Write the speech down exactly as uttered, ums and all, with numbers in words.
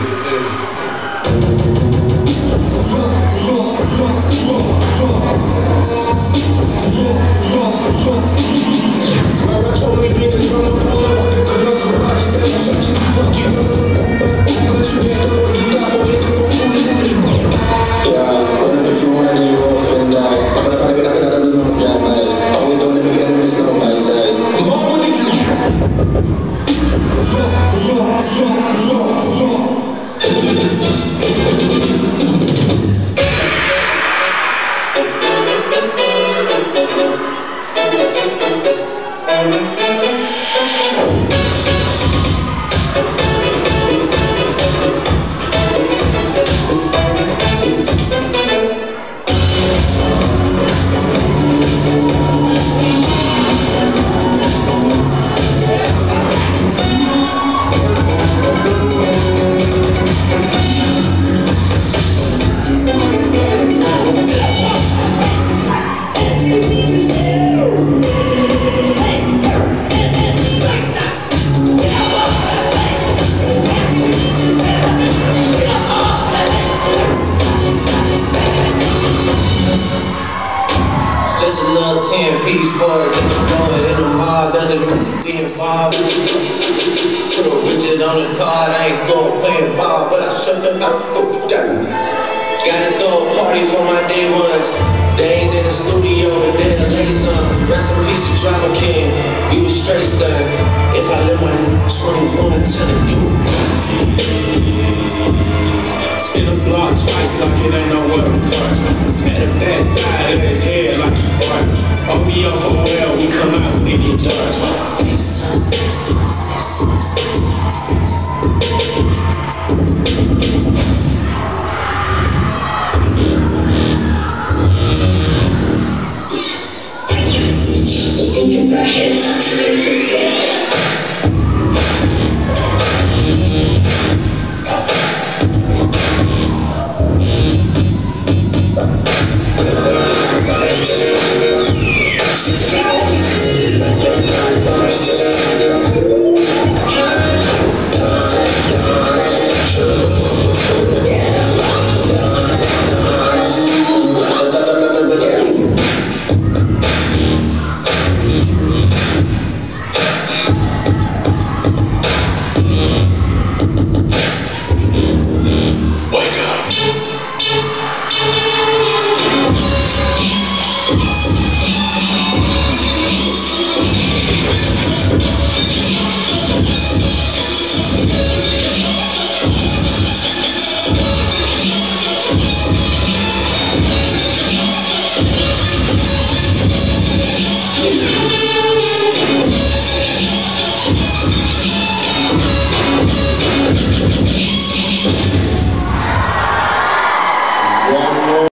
ten piece for it, just throw it in the mall, doesn't be involved. Put a Richard on the card, I ain't going playing ball, but I shut the up. Gotta throw a party for my day ones. They ain't in the studio, but they'll lay some. Rest in peace, the drama king. You a straight stun. If I live my twenty-one, tell you.